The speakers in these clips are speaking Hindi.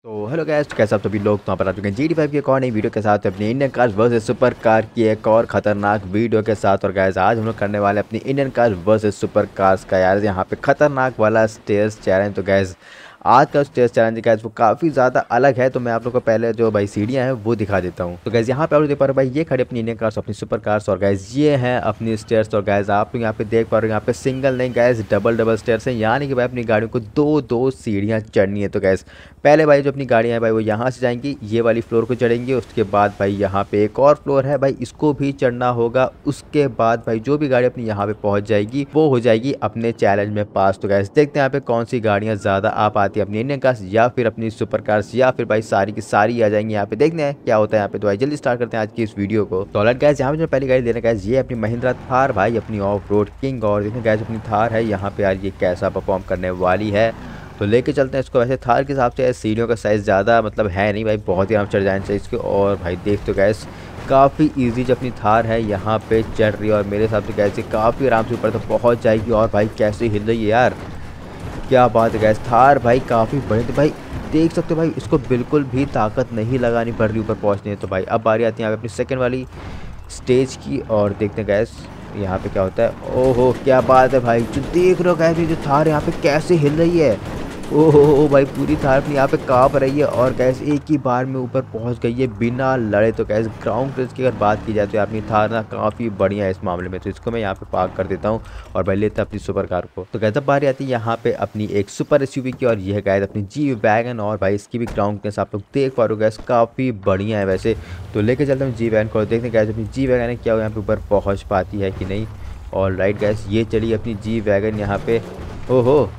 तो हेलो गाइस, कैसे आप सभी लोग। तो यहाँ पर आ चुके हैं GT5 की एक और नई वीडियो के साथ अपनी Indian cars versus super car की एक और खतरनाक वीडियो के साथ। और गाइस आज हम लोग करने वाले अपनी Indian cars versus super cars का यार यहाँ पे खतरनाक वाला स्टेयर्स चैलेंज। तो गाइस आज का स्टेयर्स चैलेंज गाइस वो काफ़ी ज़्यादा अलग है। तो मैं आप लोग को पहले जो भाई सीढ़ियाँ हैं वो दिखा देता हूँ। तो गाइस यहाँ पे आप लोग देख पा रहे हो भाई, ये खड़े अपनी इंडियन कार्स, अपनी सुपर कार्स। और गाइस ये हैं अपनी स्टेयर्स। और गाइस आप लोग यहाँ पे देख पा रहे हो, यहाँ पे सिंगल नहीं गाइस डबल स्टेयर्स हैं, यानी कि भाई अपनी गाड़ियों को दो दो सीढ़ियाँ चढ़नी है। तो गाइस पहले भाई जो अपनी गाड़ियाँ हैं भाई वो यहाँ से जाएंगी, ये वाली फ्लोर को चढ़ेंगी। उसके बाद भाई यहाँ पे एक और फ्लोर है भाई, इसको भी चढ़ना होगा। उसके बाद भाई जो भी गाड़ी अपनी यहाँ पे पहुँच जाएगी वो हो जाएगी अपने चैलेंज में पास। तो गाइस देखते हैं यहाँ पे कौन सी गाड़ियाँ ज़्यादा आ पाती है, अपनी इंडियन कार्स या फिर अपनी सुपर कार्स, या फिर भाई सारी की सारी आ जाएंगी। यहाँ पे देखते हैं क्या होता है यहाँ पे। तो भाई जल्दी स्टार्ट करते हैं आज की इस वीडियो को। तो ऑलराइट गाइस यहाँ पे जो पहली गाड़ी देना गाइस ये अपनी महिंद्रा थार भाई, अपनी ऑफ रोड किंग। और देखते हैं गाइस अपनी थार है यहाँ पे यार, ये कैसा परफॉर्म करने वाली है। तो लेके चलते हैं इसको। वैसे थार के हिसाब से सीढ़ियों का साइज़ ज़्यादा मतलब है नहीं भाई, बहुत ही आराम चढ़ जाना चाहिए इसके। और भाई देख तो गैस काफ़ी इजी जो अपनी थार है यहाँ पे चढ़ रही है, और मेरे हिसाब से कैसे काफ़ी आराम से ऊपर तो पहुँच जाएगी। और भाई कैसे हिल रही है यार, क्या बात है गैस। थार भाई काफ़ी बड़ी, तो भाई देख सकते हो भाई इसको बिल्कुल भी ताकत नहीं लगानी पड़ रही ऊपर पहुँचने। तो भाई अब बारी आती है यहाँ पे अपनी सेकेंड वाली स्टेज की, और देखते हैं गैस यहाँ पे क्या होता है। ओहो क्या बात है भाई, जो देख रहे हो गैस ये जो थार यहाँ पे कैसे हिल रही है। ओहो भाई पूरी थार अपनी यहाँ पे काँप रही है, और गैस एक ही बार में ऊपर पहुँच गई है बिना लड़े। तो गैस ग्राउंड क्लियरेंस की अगर बात की जाए तो अपनी थार ना काफ़ी बढ़िया है इस मामले में। तो इसको मैं यहाँ पे पार्क कर देता हूँ और भाई लेता अपनी सुपर कार को। तो गैस अब बारी आती है यहाँ पे अपनी एक सुपर SUV की, और यह गैस अपनी जी वैगन। और भाई इसकी भी ग्राउंड क्लियरेंस आप लोग देख पा रहे हो गैस काफ़ी बढ़िया है वैसे। तो लेके चलते हैं जी वैगन को, देखते हैं गैस अपनी जी वैगन क्या यहाँ पे ऊपर पहुँच पाती है कि नहीं। और राइट गैस ये चली अपनी जी वैगन यहाँ पे। ओहो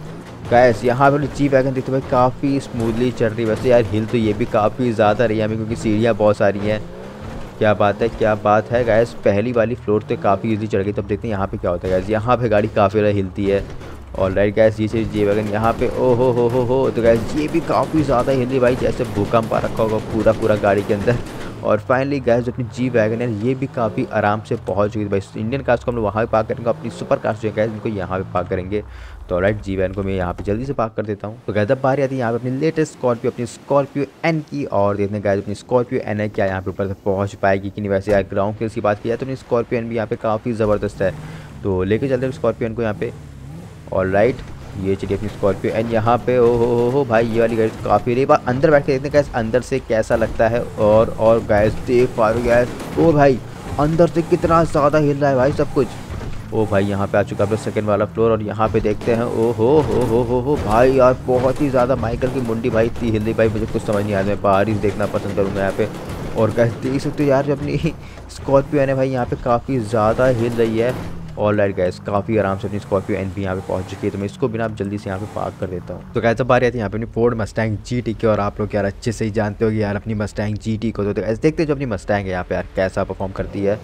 गैस यहाँ पे जी वैगन देखते भाई काफ़ी स्मूथली चल रही है वैसे यार। हिल तो ये भी काफ़ी ज़्यादा रही है हमें, क्योंकि सीढ़ियाँ बहुत सारी हैं। क्या बात है, क्या बात है गैस। पहली वाली फ्लोर तो काफ़ी इजीली चढ़ गई। तब देखते हैं यहाँ पे क्या होता है गैस। यहाँ पे गाड़ी काफ़ी ज़्यादा हिलती है। और राइट गैस ये जी वैगन यहाँ पे। ओ हो तो गैस ये भी काफ़ी ज़्यादा हिल रही भाई, जैसे भूकंप आ रखा होगा पूरा गाड़ी के अंदर। और फाइनली गैस जो अपनी जी वैगन है ये भी काफ़ी आराम से पहुंच गई भाई। इंडियन कार्स को हम लोग वहाँ पे पार्क करेंगे, अपनी सुपर कार्स जो है गैस इनको यहाँ पे पार्क करेंगे। तो राइट जी वैगन को मैं यहाँ पे जल्दी से पार्क कर देता हूँ। तो गैस अब बारी आती है यहाँ पे अपनी लेटेस्ट स्कॉर्पियो, अपनी स्कॉर्पियो एन की। और देखते हैं गैस अपनी स्कॉर्पियो एन है क्या यहाँ पे ऊपर तक पहुँच पाएगी कि नहीं। वैसे यार ग्राउंड क्लियरेंस की बात की जाए तो अपनी स्कॉर्पियो एन भी यहाँ पे काफ़ी ज़बरदस्त है। तो लेके चलते हैं स्कॉर्पियो एन को यहाँ पे। और राइट ये चलिए अपनी स्कॉर्पियो एंड यहाँ पे। ओ हो भाई ये वाली गाड़ी काफ़ी रही बार। अंदर बैठ के देखते हैं गैस अंदर से कैसा लगता है। और गैस देख पा रहे हो गैस, ओ भाई अंदर से कितना ज़्यादा हिल रहा है भाई सब कुछ। ओ भाई यहाँ पे आ चुका है सेकंड वाला फ्लोर, और यहाँ पे देखते हैं। ओ हो भाई यार बहुत ही ज़्यादा माइकल की मुंडी भाई इतनी हिल रही भाई, मुझे कुछ समझ नहीं आया। मैं पहाड़ी देखना पसंद करूँगा यहाँ पे। और गैस देख सकते हो यार जो अपनी स्कॉर्पियो है भाई यहाँ पे काफ़ी ज़्यादा हिल रही है। ऑल राइट गैस काफ़ी आराम से अपनी स्कॉर्पियो एन भी यहाँ पे पहुँच चुकी है। तो मैं इसको बिना आप जल्दी से यहाँ पे पार्क कर देता हूँ। तो गैस अब बारी आती है यहाँ पे अपनी फोर्ड मस्टैंग GT की। और आप लोग यार अच्छे से ही जानते हो कि यार अपनी मस्टैंग GT को। तो गैस देखते हैं जो अपनी मस्टैंग है यहाँ पे यार कैसा परफॉर्म करती है।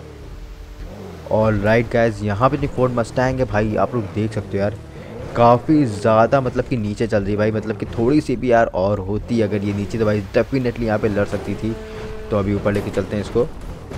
ऑल राइट गैस यहाँ पे अपनी फोर्ड मस्टैंग है भाई, आप लोग देख सकते हो यार काफ़ी ज़्यादा मतलब कि नीचे चल रही भाई। मतलब कि थोड़ी सी भी यार और होती अगर ये नीचे तो भाई डेफिनेटली यहाँ पे लड़ सकती थी। तो अभी ऊपर लेके चलते हैं इसको।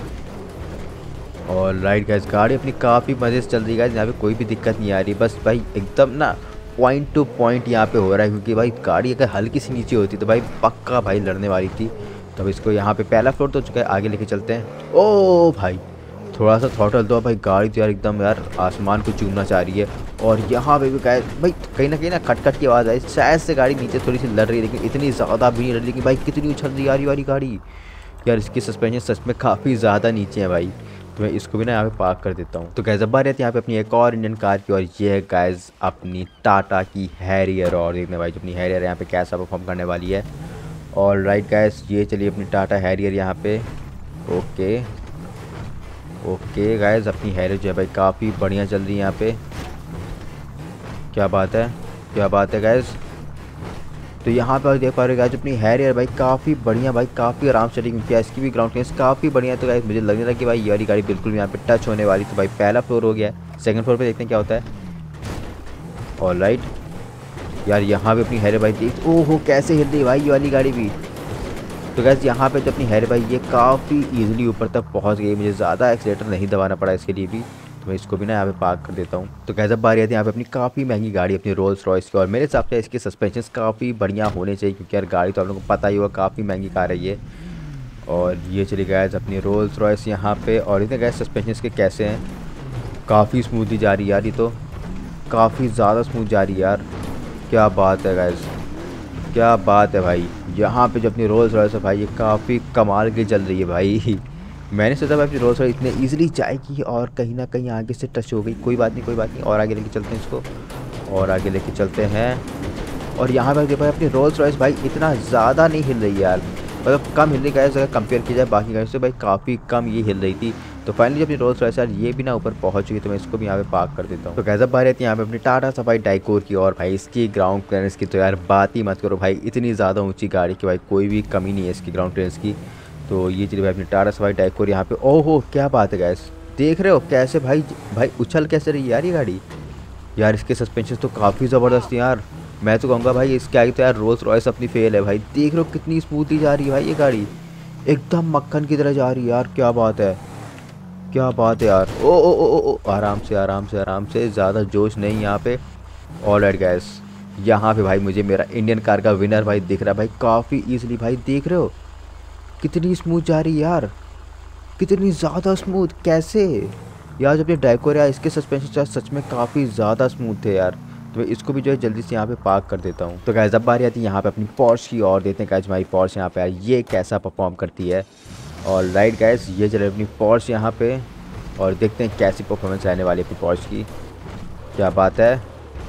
और राइट गैस गाड़ी अपनी काफ़ी मज़े से चल रही है, यहाँ पे कोई भी दिक्कत नहीं आ रही। बस भाई एकदम ना पॉइंट टू पॉइंट यहाँ पे हो रहा है, क्योंकि भाई गाड़ी अगर हल्की सी नीचे होती तो भाई पक्का भाई लड़ने वाली थी। तो अब इसको यहाँ पे पहला फ्लोर तो चुका है, आगे लेके चलते हैं। ओ भाई थोड़ा सा थ्रॉटल दो भाई, गाड़ी तो यार एकदम यार आसमान को चूमना चाह रही है। और यहाँ पे भी भाई कहीं ना खटखट की आवाज़ आई, शायद से गाड़ी नीचे थोड़ी सी लड़ रही है, लेकिन इतनी ज़्यादा भी नहीं लड़ रही। लेकिन भाई कितनी उछल रही है वाली गाड़ी यार, इसकी सस्पेंशन सच में काफ़ी ज़्यादा नीचे है भाई। तो मैं इसको भी ना यहाँ पे पार्क कर देता हूँ। तो गैस अब बारी आती है यहाँ पे अपनी एक और इंडियन कार की, और ये है गैस अपनी टाटा की हैरियर। और देखने भाई जो अपनी हैरियर यहाँ पे कैसा परफॉर्म करने वाली है। और राइट गैस ये चलिए अपनी टाटा हैरियर यहाँ पे। ओके गैस अपनी हैरियर जो है भाई काफ़ी बढ़िया चल रही है यहाँ पे। क्या बात है गैस। तो यहाँ पर देख पा रहे हो गाइस अपनी हैरियर भाई काफ़ी बढ़िया भाई, काफ़ी आराम से चलेगी, क्योंकि इसकी भी ग्राउंड क्लियरेंस काफ़ी बढ़िया है। तो गाइस मुझे लगने लगा कि भाई ये वाली गाड़ी बिल्कुल भी यहाँ पे टच होने वाली। तो भाई पहला फ्लोर हो गया है, सेकंड फ्लोर पे देखते हैं क्या होता है। और राइट यार यहाँ पे अपनी हैरियर भाई देख, ओहो कैसे हिल रही भाई ये वाली गाड़ी भी। तो गाइस यहाँ पे जो अपनी हैरियर भाई ये काफ़ी ईजिली ऊपर तक पहुँच गई, मुझे ज़्यादा एक्सीलेटर नहीं दबाना पड़ा इसके लिए भी। तो मैं इसको भी ना यहाँ पे पार्क कर देता हूँ। तो कैसे बारी आती है यहाँ पे अपनी काफ़ी महंगी गाड़ी अपनी रोल्स रॉयस की, और मेरे हिसाब से इसके सस्पेंशन काफ़ी बढ़िया होने चाहिए, क्योंकि यार गाड़ी तो आप लोगों को पता ही होगा काफ़ी महंगी कार है ये। और ये चली गैस अपनी रोल्स रॉयस यहाँ पे, और इतने गैस सस्पेंशन के कैसे हैं, काफ़ी स्मूथली जा रही है यार, ये तो काफ़ी ज़्यादा स्मूथ जा रही है यार। क्या बात है गैस, क्या बात है भाई। यहाँ पे जो अपनी रोल्स रॉयस है भाई, ये काफ़ी कमाल की चल रही है भाई। मैंने सोचा भाई अपनी रोल्स रॉयस इतने इजीली जाएगी, और कहीं ना कहीं आगे से टच हो गई। कोई बात नहीं, कोई बात नहीं, और आगे लेके चलते हैं इसको, और आगे लेके चलते हैं। और यहाँ पर देखो भाई अपनी रोल्स रॉयस भाई इतना ज़्यादा नहीं हिल रही यार, मतलब कम हिल रही है अगर कंपेयर किया जाए बाकी गाड़ियों से भाई, काफ़ी कम ये हिल रही थी। तो फाइनली अपनी रोल्स रॉयस यार ये भी ना ऊपर पहुंच चुकी, तो मैं इसको भी यहाँ पे पार्क कर देता हूँ। तो कैसा बात रहती है यहाँ पे अपनी टाटा सफारी डाइकोर की, और भाई इसकी ग्राउंड क्लियरेंस की तो यार बात ही मत करो भाई, इतनी ज़्यादा ऊंची गाड़ी की भाई कोई भी कमी नहीं है इसकी ग्राउंड क्लियरेंस की। तो ये चलिए भाई अपनी टाटा सफारी डाइकोर यहाँ पे, ओहो क्या बात है गैस, देख रहे हो कैसे भाई भाई उछल कैसे रही है यार ये गाड़ी। यार इसके सस्पेंशन तो काफ़ी ज़बरदस्त है यार, मैं तो कहूँगा भाई इसके आगे तो यार रोल्स रॉयस अपनी फेल है भाई। देख रहे हो कितनी स्मूथली जा रही है भाई ये गाड़ी, एकदम मक्खन की तरह जा रही है यार। क्या बात है, क्या बात है यार। ओ ओ ओ ओ, ओ आराम से आराम से आराम से, ज़्यादा जोश नहीं यहाँ पे। ऑलराइट गैस, यहाँ पे भाई मुझे मेरा इंडियन कार का विनर भाई दिख रहा है भाई, काफ़ी ईजिली भाई। देख रहे हो कितनी स्मूथ जा रही है यार, कितनी ज़्यादा स्मूथ, कैसे यार। जब ये डाइकोर यार इसके सस्पेंशन सच में काफ़ी ज़्यादा स्मूथ थे यार। तो मैं इसको भी जो है जल्दी से यहाँ पे पार्क कर देता हूँ। तो गाइस अब बारी आती है यहाँ पे अपनी पोर्श की, और देते हैं गाइस हमारी पोर्श यहाँ पे यार ये कैसा परफॉर्म करती है। और राइट गाइस ये चले अपनी पोर्श यहाँ पे, और देखते हैं कैसी परफॉर्मेंस रहने वाली है अपनी पोर्श की। क्या बात है,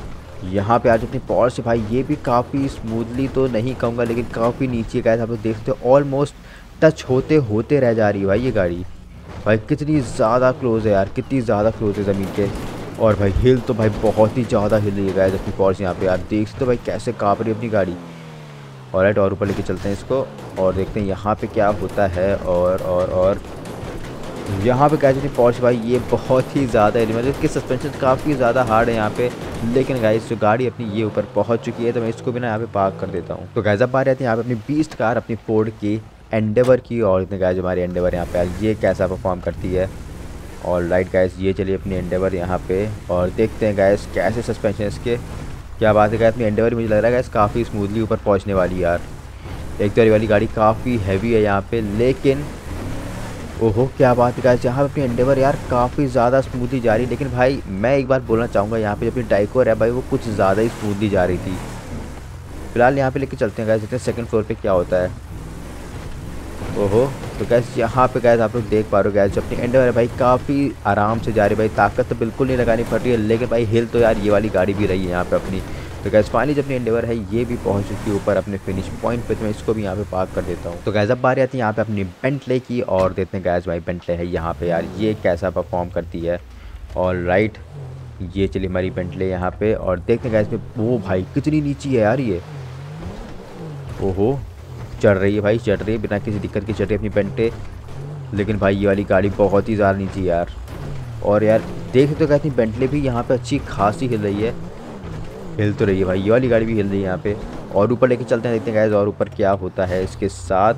यहाँ पे आज अपनी पोर्श भाई ये भी काफ़ी स्मूथली तो नहीं कहूँगा, लेकिन काफ़ी नीचे गाइस आप लोग देखते हो ऑलमोस्ट टच होते होते रह जा रही है भाई ये गाड़ी। भाई कितनी ज़्यादा क्लोज है यार, कितनी ज़्यादा क्लोज है ज़मीन के। और भाई हिल तो भाई बहुत ही ज़्यादा हिल रही है गाइस अपनी पोर्श यहाँ पे यार, देख सकते हो भाई कैसे काँप रही है अपनी गाड़ी। ऑलराइट, और ऊपर लेके चलते हैं इसको, और देखते हैं यहाँ पे क्या होता है। और यहाँ पे क्या कहते हैं पोर्श भाई ये बहुत ही ज़्यादा मतलब इसके सस्पेंशन काफ़ी ज़्यादा हार्ड है यहाँ पे, लेकिन गाइस जो गाड़ी अपनी ये ऊपर पहुँच चुकी है, तो मैं इसको भी ना यहाँ पे पार्क कर देता हूँ। तो गाइस अब बात आती है यहाँ पे अपनी बीस्ट कार अपनी फोर्ड की एंडेवर की, और इतने गाइस हमारी एंडेवर यहाँ पे ये कैसा परफॉर्म करती है। और राइट गाइस ये चलिए अपनी एंडेवर यहाँ पे, और देखते हैं गाइस कैसे सस्पेंशन इसके। क्या बात है गाइस, अपनी एंडेवर मुझे लग रहा है गाइस काफ़ी स्मूथली ऊपर पहुँचने वाली यार। एक तो ये वाली गाड़ी काफ़ी हैवी है यहाँ पे, लेकिन ओहो क्या बात है गाइस, यहाँ पे अपनी एंडेवर यार काफ़ी ज़्यादा स्मूथली जा रही है। लेकिन भाई मैं एक बार बोलना चाहूँगा यहाँ पे जो अपनी डाइकोर है भाई वो कुछ ज़्यादा ही स्मूथली जा रही थी। फिलहाल यहाँ पे लेके चलते हैं गाइस, देखते हैं सेकंड फ्लोर पे क्या होता है। ओहो, तो गैस यहाँ पे गैस आप लोग देख पा रहे हो गैस जो अपनी एंडेवर है भाई काफ़ी आराम से जा रही है भाई, ताकत तो बिल्कुल नहीं लगानी पड़ रही है, लेकिन भाई हिल तो यार ये वाली गाड़ी भी रही है यहाँ पे अपनी। तो गैस फाइनली जो अपनी एंडेवर है ये भी पहुँच चुकी है ऊपर अपने फिनिश पॉइंट पे, तो मैं इसको भी यहाँ पे पार्क कर देता हूँ। तो गैस अब बारी आती है यहाँ पे अपनी बेंटले की, और देखते हैं गैस भाई बेंटले है यहाँ पे यार ये कैसा परफॉर्म करती है। और राइट ये चली हमारी बेंटले यहाँ पे, और देखते हैं गैस वो भाई कितनी नीची है यार ये। ओहो चढ़ रही है भाई, चढ़ रही है बिना किसी दिक्कत की चढ़ रही है अपनी बेंटले, लेकिन भाई ये वाली गाड़ी बहुत ही ज़्यादा नीचे यार। और यार देख सकते हो कहती बेंटले भी यहाँ पे अच्छी खासी हिल रही है, हिल तो रही है भाई ये वाली गाड़ी भी हिल रही है यहाँ पे। और ऊपर लेके चलते हैं, देखते हैं गाइस और ऊपर क्या होता है इसके साथ।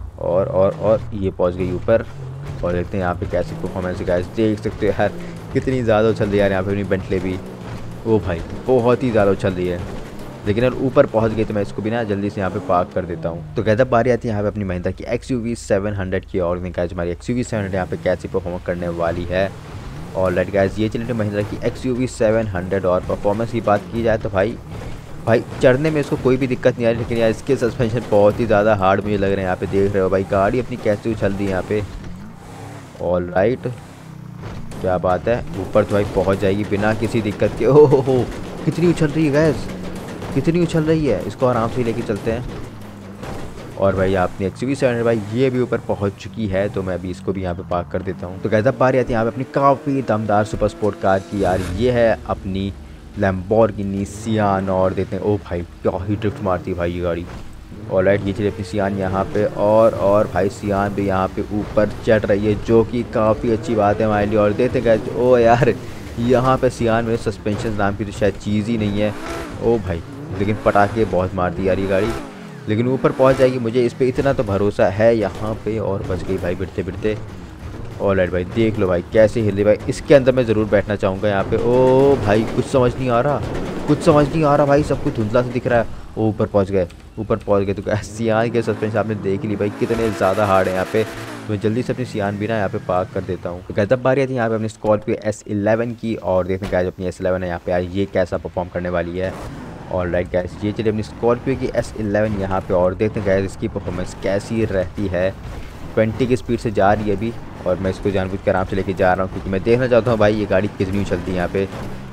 और ये पहुँच गई ऊपर, और देखते हैं यहाँ पे कैसी परफॉर्मेंस है गाइस। देख सकते हो यार कितनी ज़्यादा उछल रही है यार यहाँ पे अपनी बेंटले भी, ओ भाई बहुत ही ज़्यादा उछल रही है। लेकिन यार ऊपर पहुंच गई तो मैं इसको भी ना जल्दी से यहाँ पे पार्क कर देता हूँ। तो कहता बारी आती है यहाँ पे अपनी महिंद्रा की XUV 700 की, और गाइस हमारी XUV 700 यहाँ पे कैसी परफॉर्म करने वाली है। और लेट गाइस ये चलिए महिंद्रा की XUV 700, और परफॉर्मेंस की बात की जाए तो भाई चढ़ने में इसको कोई भी दिक्कत नहीं आ रही, लेकिन यार इसके सस्पेंशन बहुत ही ज़्यादा हार्ड मुझे लग रहे हैं। यहाँ पे देख रहे हो भाई गाड़ी अपनी कैसे उछल रही है यहाँ पे। ऑल राइट क्या बात है, ऊपर तो भाई पहुँच जाएगी बिना किसी दिक्कत के। ओहो कितनी उछल रही है गैस, कितनी उछल रही है, इसको आराम से लेके चलते हैं। और भाई आपने XUV 700 भाई ये भी ऊपर पहुंच चुकी है, तो मैं अभी इसको भी यहाँ पे पार्क कर देता हूँ। तो गैस अब बारी आती है यहाँ पे अपनी काफ़ी दमदार सुपर स्पोर्ट कार की यार, ये है अपनी लैम्बोर्गिनी सियान, और देखते हैं ओ भाई क्या ही ड्रिफ्ट मारती है भाई ये गाड़ी। ऑलराइट ये चलिए अपनी सियान यहाँ पे, और भाई सियान भी यहाँ पे ऊपर चढ़ रही है, जो कि काफ़ी अच्छी बात है हमारे लिए। और देखते गए ओ यार यहाँ पे सियान में सस्पेंशन नाम की तो शायद चीज़ ही नहीं है। ओ भाई लेकिन पटाखे बहुत मारती यार ये गाड़ी, लेकिन ऊपर पहुंच जाएगी, मुझे इस पे इतना तो भरोसा है यहाँ पे। और बच गई भाई बिड़ते बिड़ते। ऑलराइट भाई, देख लो भाई कैसे हिल रही भाई, इसके अंदर मैं ज़रूर बैठना चाहूँगा यहाँ पे। ओ भाई कुछ समझ नहीं आ रहा, कुछ समझ नहीं आ रहा भाई, सब कुछ धुंधला से दिख रहा है। ओ ऊपर पहुँच गए, ऊपर पहुँच गए। तो सियान के सस्पेंस आपने देख ली भाई कितने ज़्यादा हार्ड है यहाँ पे। तो मैं जल्दी से अपनी सियान भी ना यहाँ पे पार्क कर देता हूँ। तो कहता बारी आती है यहाँ पे अपनी स्कॉर्पियो S11 की, और देखने का जो अपनी S11 है यहाँ पे यार ये कैसा परफॉर्म करने वाली है। ऑलराइट गाइस, ये चलिए अपनी स्कॉर्पियो की S11 यहाँ पे, और देखते हैं गाइस इसकी परफॉर्मेंस कैसी रहती है। 20 की स्पीड से जा रही है अभी, और मैं इसको जानबूझ कर आराम से लेके जा रहा हूँ क्योंकि मैं देखना चाहता हूँ भाई ये गाड़ी कितनी उछलती है यहाँ पे।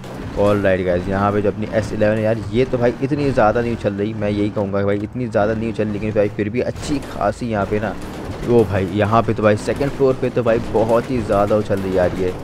ऑलराइट गाइस, यहाँ पे जो अपनी S11 यार ये तो भाई इतनी ज़्यादा नहीं उछल रही, मैं यही कहूँगा भाई इतनी ज़्यादा नहीं उछल, लेकिन भाई फिर भी अच्छी खासी यहाँ पे ना। वो भाई यहाँ पे तो भाई सेकंड फ्लोर पे तो भाई बहुत ही ज़्यादा उछल रही यार ये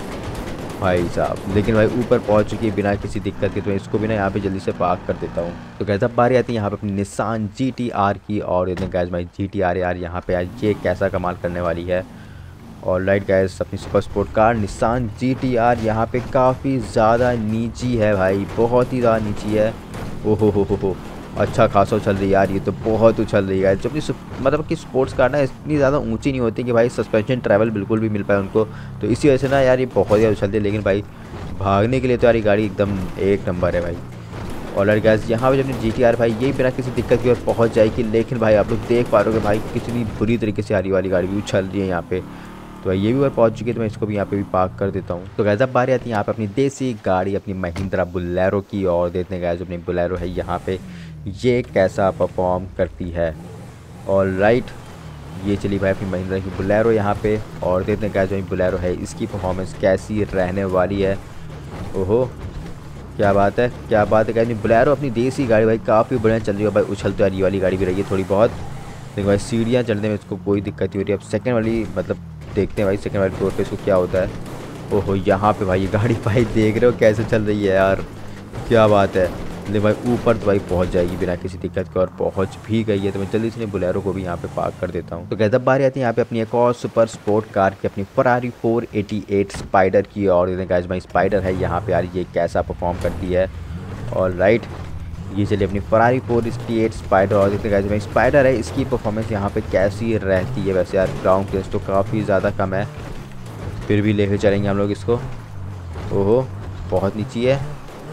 भाई साहब। लेकिन भाई ऊपर पहुंच चुकी है बिना किसी दिक्कत के, तो इसको भी ना यहाँ पे जल्दी से पार्क कर देता हूँ। तो गैस अब बारी आती है यहाँ पे अपनी निसान GT-R की, और इतने गैस भाई GT-R यार यहाँ पे आज ये कैसा कमाल करने वाली है। ऑलराइट गैस, अपनी super sport car Nissan GT-R यहाँ पे काफ़ी ज़्यादा नीची है भाई, बहुत ही ज़्यादा नीची है। ओहो हो, अच्छा खासा उछल रही है यार, ये तो बहुत उछल रही है। जब मतलब कि स्पोर्ट्स कार ना इतनी ज़्यादा ऊंची नहीं होती कि भाई सस्पेंशन ट्रैवल बिल्कुल भी मिल पाए उनको, तो इसी वजह से ना यार ये बहुत ज़्यादा उछलती है। लेकिन भाई भागने के लिए तो यार ये गाड़ी एकदम एक नंबर है भाई। ऑलराइट गाइस, यहाँ पे जब अपनी GT-R भाई ये बिना किसी दिक्कत की ओर पहुँच जाएगी, लेकिन भाई आप लोग देख पा रहे हो भाई कितनी बुरी तरीके से आरी वाली गाड़ी भी उछल रही है यहाँ पे। तो ये भी ऊपर पहुँच चुकी है, तो मैं इसको भी यहाँ पे भी पार्क कर देता हूँ। तो गैस अब बारी आती है यहाँ पे अपनी देसी गाड़ी अपनी महिंद्रा बोलेरो की, और देखते हैं गैस अपनी बोलेरो है यहाँ पे ये कैसा परफॉर्म करती है। ऑलराइट, ये चली भाई अपनी महिंद्रा की बोलेरो यहाँ पे, और देखते हैं गैस जो बोलेरो है इसकी परफॉर्मेंस कैसी रहने वाली है। ओहो क्या बात है, क्या बात है गैस, बोलेरो अपनी देसी गाड़ी भाई काफ़ी बढ़िया चल रही है भाई। उछल तो यार ये वाली गाड़ी भी रही है थोड़ी बहुत, लेकिन भाई सीढ़ियाँ चढ़ने में इसको कोई दिक्कत नहीं हो रही है। अब सेकेंड वाली मतलब देखते हैं भाई सेकेंड वाले फ्लोर पे इसको क्या होता है। ओहो यहाँ पे भाई ये गाड़ी भाई देख रहे हो कैसे चल रही है यार, क्या बात है। लेकिन भाई ऊपर तो भाई पहुंच जाएगी बिना किसी दिक्कत के, और पहुंच भी गई है। तो मैं जल्दी से बोलेरो को भी यहाँ पे पार्क कर देता हूँ। तो गैस बारी आती है यहाँ पे अपनी एक और सुपर स्पोर्ट कार की अपनी फरारी 488 स्पाइडर की, और गैस भाई स्पाइडर है यहाँ पे यार ये कैसा परफॉर्म करती है। ऑलराइट, ये चलिए अपनी फरारी 488 स्पाइडर, और देखते हैं भाई स्पाइडर है इसकी परफॉर्मेंस यहाँ पे कैसी रहती है। वैसे यार ग्राउंड क्लियरेंस तो काफ़ी ज़्यादा कम है, फिर भी लेकर चलेंगे हम लोग इसको। ओहो बहुत नीची है।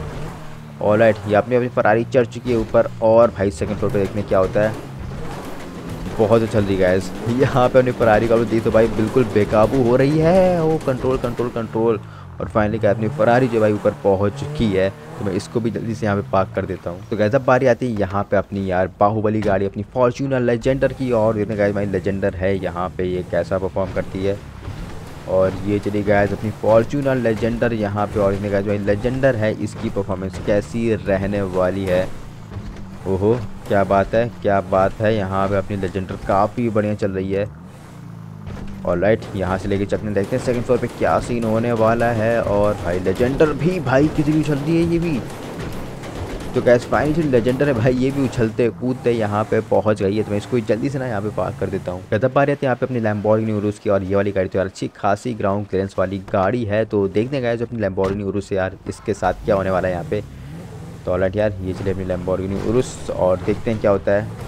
ऑलराइट, ये अपनी फरारी चढ़ चुकी है ऊपर, और भाई सेकंड फ्लोर पे देखने क्या होता है। बहुत अच्छा चल रही है गाइस, यहाँ पे अपनी फरारी का दी तो भाई बिल्कुल बेकाबू हो रही है। ओ कंट्रोल कंट्रोल कंट्रोल, और फाइनली क्या अपनी फरारी जो भाई ऊपर पहुँच चुकी है, तो मैं इसको भी जल्दी से यहाँ पे पार्क कर देता हूँ। तो गाइस अब बारी आती है यहाँ पे अपनी यार बाहुबली गाड़ी अपनी फॉर्च्यूनर लेजेंडर की, और देखते गाइस भाई लेजेंडर है यहाँ पे ये कैसा परफॉर्म करती है। और ये चली गाइस अपनी फॉर्च्यूनर लेजेंडर यहाँ पे, और इसने गाइस भाई लेजेंडर है इसकी परफॉर्मेंस कैसी रहने वाली है। ओहो क्या बात है, क्या बात है, यहाँ पे अपनी लेजेंडर काफ़ी बढ़िया चल रही है। ऑलराइट, यहाँ से लेके चलने देखते हैं सेकंड फ्लोर पे क्या सीन होने वाला है। और भाई लेजेंडर भी भाई कितनी उछल रही है ये भी। तो गैस फाइनली जो लेजेंडर है भाई ये भी उछलते कूदते यहाँ पे पहुँच गई है, तो मैं इसको जल्दी से ना यहाँ पे पार्क कर देता हूँ। कहता पा रहे थे यहाँ पे अपनी लैम्बोर्गिनी उरुस की, और ये वाली गाड़ी तो यार अच्छी खासी ग्राउंड क्लियरेंस वाली गाड़ी है। तो देखने गए जो अपनी लैम्बोर्गिनी उरुस यार इसके साथ क्या होने वाला है यहाँ पे। तो ऑलराइट यार, ये चलिए अपनी लैम्बोर्गिनी उरुस, और देखते हैं क्या होता है।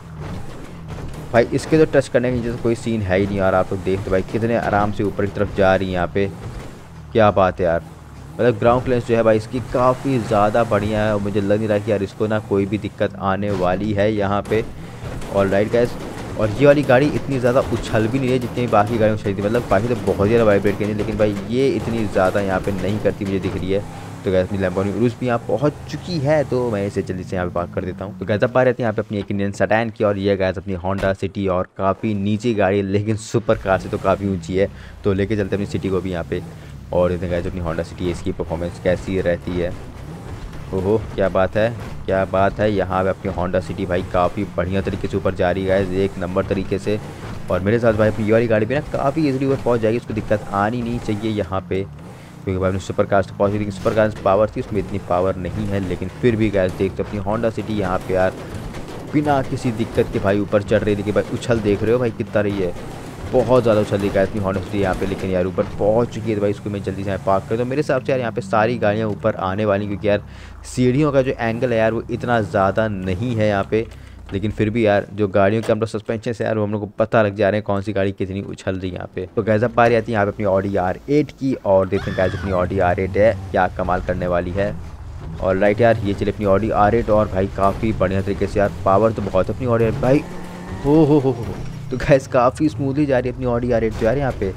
भाई इसके तो टच करने की जैसे कोई सीन है ही नहीं यार, आप लोग देखते भाई कितने आराम से ऊपर की तरफ जा रही है यहाँ पे, क्या बात है यार। मतलब ग्राउंड क्लियरेंस जो है भाई इसकी काफ़ी ज़्यादा बढ़िया है, और मुझे लग नहीं रहा कि यार इसको ना कोई भी दिक्कत आने वाली है यहाँ पे। ऑलराइट गाइस, और ये वाली गाड़ी इतनी ज़्यादा उछल भी नहीं है जितनी बाकी गाड़ियाँ उछली थी, मतलब बाकी तो बहुत ज़्यादा वाइब्रेट करनी, लेकिन भाई ये इतनी ज़्यादा यहाँ पे नहीं करती मुझे दिख रही है। तो गैस अपनी लैम्बोर्गिनी उरुस भी यहाँ पहुँच चुकी है, तो मैं इसे जल्दी से यहाँ पे पार्क कर देता हूँ। तो गैस अब बात रहती है यहाँ पे अपनी एक इंडियन सेडान की, और ये गैस अपनी होंडा सिटी, और काफ़ी नीची गाड़ी है लेकिन सुपर कार से तो काफ़ी ऊँची है। तो लेके चलते अपनी सिटी को भी यहाँ पे, और इतने गैस अपनी होंडा सिटी है इसकी परफॉर्मेंस कैसी रहती है। ओहो क्या बात है, क्या बात है, यहाँ पे अपनी होंडा सिटी भाई काफ़ी बढ़िया तरीके से ऊपर जा रही है एक नंबर तरीके से। और मेरे साथ भाई अपनी ये वाली गाड़ी भी ना काफ़ी ईजिली ऊपर पहुँच जाएगी, उसको दिक्कत आनी नहीं चाहिए यहाँ पे, क्योंकि भाई अपनी सुपर कार से पहुँच गई। सुपर कार पावर थी उसमें इतनी पावर नहीं है, लेकिन फिर भी गैस देख तो अपनी होंडा सिटी यहाँ पे यार बिना किसी दिक्कत के भाई ऊपर चढ़ रही थी। कि भाई उछल देख रहे हो भाई कितना रही है, बहुत ज़्यादा उछल रही है अपनी होंडा सिटी यहाँ पे, लेकिन यार ऊपर पहुँच चुकी है। तो भाई इसको मैं जल्दी से यहाँ पार्क कर दूँ। मेरे हिसाब से यार यहाँ पे सारी गाड़ियाँ ऊपर आने वाली, क्योंकि यार सीढ़ियों का जो एंगल है यार वो इतना ज़्यादा नहीं है यहाँ पे, लेकिन फिर भी यार जो गाड़ियों के हम लोग सस्पेंशन से यार वो हम लोग को पता लग जा रहे हैं कौन सी गाड़ी कितनी उछल रही है यहाँ पे। तो गैस अब बारी आती है यहाँ पे अपनी ऑडी R8 की, और देखते हैं गैस अपनी ऑडी R8 है क्या कमाल करने वाली है। और राइट यार ये चले अपनी ऑडी R8, और भाई काफ़ी बढ़िया तरीके से यार पावर तो बहुत अपनी ऑडी भाई हो। तो गैस काफ़ी स्मूथली जा रही है अपनी ऑडी R8 तो यार यहाँ पे।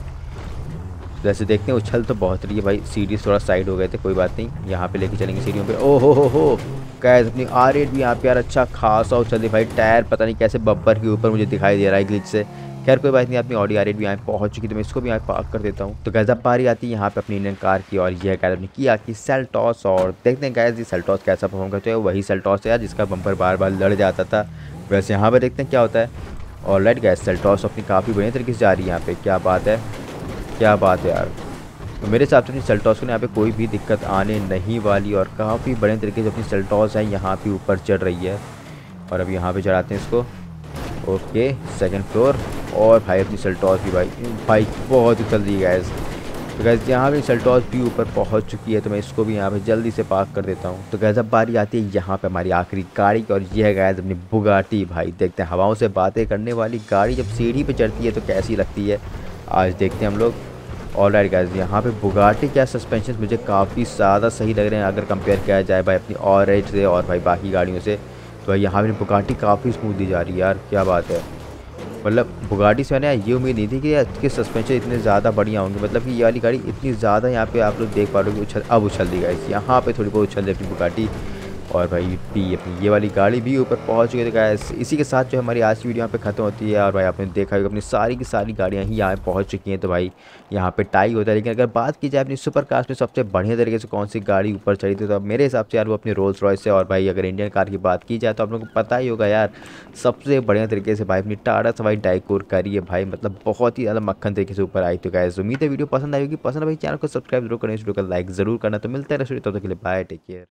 वैसे देखते हैं उछल तो बहुत रही है भाई, सीढ़ी थोड़ा साइड हो गए थे, कोई बात नहीं, यहाँ पे लेके चलेंगे सीढ़ियों पे। ओ हो गैस अपनी R8 भी यहाँ पे यार अच्छा खासा उछल रही भाई। टायर पता नहीं कैसे बम्पर के ऊपर मुझे दिखाई दे रहा है ग्लिच से। खैर कोई बात नहीं, अपनी ऑडी R8 भी यहाँ पहुँच चुकी, तो मैं इसको भी यहाँ पार्क कर देता हूँ। तो गैस अब बारी आती है यहाँ पे अपनी इंडियन कार की, और यह गैस अपनी किया की सेल्टॉस। और देखते हैं गैस ये सेल्टॉस कैसा परफॉर्म करते हैं। वही सेल्टॉस है यार जिसका बम्पर बार बार लड़ जाता था। वैसे यहाँ पर देखते हैं क्या होता है। और राइट गैस सेल्टॉस अपनी काफ़ी बढ़िया तरीके से जा रही है यहाँ पे, क्या बात है यार। तो मेरे हिसाब से अपनी सेल्टॉस को यहाँ पे कोई भी दिक्कत आने नहीं वाली, और काफ़ी बढ़िया तरीके से अपनी सेल्टॉस है यहाँ पे ऊपर चढ़ रही है। और अब यहाँ पे चढ़ाते हैं इसको। ओके सेकंड फ्लोर, और भाई अपनी सेल्टॉस भी भाई बहुत उछल रही है गैस। तो गैस यहाँ पे सेल्टॉस भी ऊपर पहुँच चुकी है, तो मैं इसको भी यहाँ पे जल्दी से पार्क कर देता हूँ। तो गैस अब बारी आती है यहाँ पे हमारी आखिरी गाड़ी की, और यह है गैस अपनी बुगाटी। भाई देखते हैं हवाओं से बातें करने वाली गाड़ी जब सीढ़ी पे चढ़ती है तो कैसी लगती है, आज देखते हैं हम लोग। ऑलराइट गाइस यहाँ पे बुगाटी क्या सस्पेंशन मुझे काफ़ी ज़्यादा सही लग रहे हैं अगर कंपेयर किया जाए भाई अपनी R8 से और भाई बाकी गाड़ियों से। तो भाई यहाँ पे बुगाटी काफ़ी स्मूथली जा रही है यार, क्या बात है। मतलब बुगाटी से मैंने ये उम्मीद नहीं थी कि इसके सस्पेंशन इतने ज़्यादा बढ़िया होंगे, मतलब कि ये वाली गाड़ी इतनी ज़्यादा यहाँ पे आप लोग देख पा रहे हो अब उछल दी गाइस, यहाँ पे थोड़ी बहुत उछल रही अपनी बुगाटी। और भाई अपनी ये वाली गाड़ी भी ऊपर पहुंच चुकी है। गाइस इसी के साथ जो हमारी आज की वीडियो यहाँ पे ख़त्म होती है। और भाई आपने देखा होगा अपनी सारी की सारी गाड़ियाँ ही यहाँ पहुंच चुकी हैं, तो भाई यहाँ पे टाई होता है। लेकिन अगर बात की जाए अपनी सुपर कार्स में सबसे बढ़िया तरीके से कौन सी गाड़ी ऊपर चढ़ी थी, तो अब मेरे हिसाब से यार वो अपनी रोल्स रॉयस है। और भाई अगर इंडियन कार की बात की जाए तो आप लोगों को पता ही होगा यार सबसे बढ़िया तरीके से भाई अपनी टाटा सवाई डाइकोर करी है भाई, मतलब बहुत ही ज़्यादा मक्खन तरीके से ऊपर आई। तो गाइस उम्मीद है वीडियो पसंद आई होगी, पसंद है भाई चैनल को सब्सक्राइब जरूर करें, इस वीडियो को लाइक जरूर करना। तो मिलते हैं नेक्स्ट वीडियो, तब तक के लिए बाय, टेक केयर।